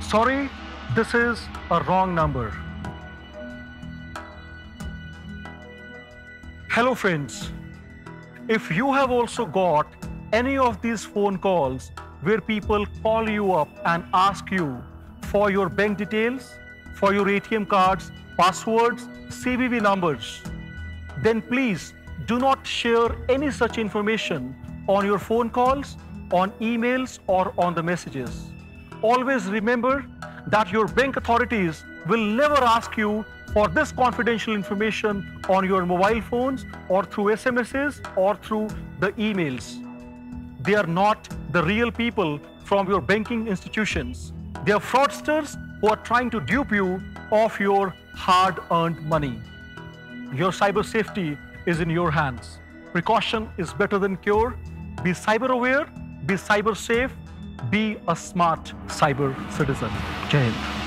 Sorry, this is a wrong number. Hello friends, if you have also got any of these phone calls where people call you up and ask you for your bank details, for your ATM cards, passwords, CVV numbers, then please do not share any such information on your phone calls, on emails or on the messages. Always remember that your bank authorities will never ask you for this confidential information on your mobile phones or through SMSs or through the emails. They are not the real people from your banking institutions. They are fraudsters who are trying to dupe you of your hard-earned money. Your cyber safety is in your hands. Precaution is better than cure. Be cyber aware, be cyber safe, be a smart cyber citizen. Jai Hind.